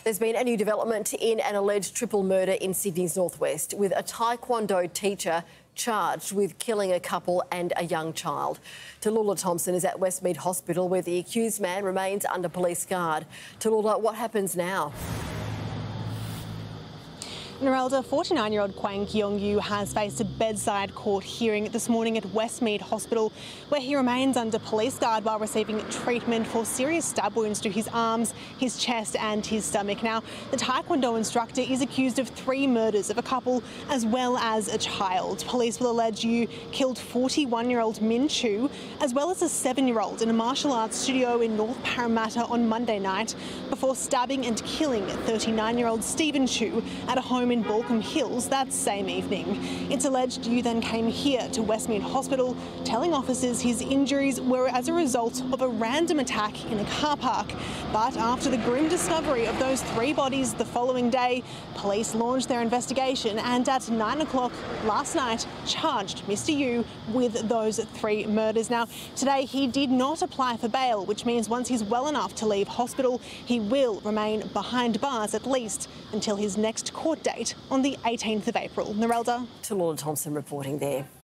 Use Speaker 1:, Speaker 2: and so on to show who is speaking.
Speaker 1: There's been a new development in an alleged triple murder in Sydney's northwest, with a taekwondo teacher charged with killing a couple and a young child. Tallulah Thompson is at Westmead Hospital, where the accused man remains under police guard. Tallulah, what happens now?
Speaker 2: Narelda, 49-year-old Kwang Kyung-yu has faced a bedside court hearing this morning at Westmead Hospital, where he remains under police guard while receiving treatment for serious stab wounds to his arms, his chest and his stomach. Now, the taekwondo instructor is accused of 3 murders of a couple as well as a child. Police will allege Yu killed 41-year-old Min Chu as well as a 7-year-old in a martial arts studio in North Parramatta on Monday night before stabbing and killing 39-year-old Stephen Chu at a home in Balcombe Hills that same evening. It's alleged Yu then came here to Westmead Hospital, telling officers his injuries were as a result of a random attack in a car park. But after the grim discovery of those 3 bodies the following day, police launched their investigation and at 9 o'clock last night charged Mr. Yu with those 3 murders. Now, today he did not apply for bail, which means once he's well enough to leave hospital, he will remain behind bars at least until his next court date on the 18th of April. Narelda.
Speaker 1: Tallulah Thompson reporting there.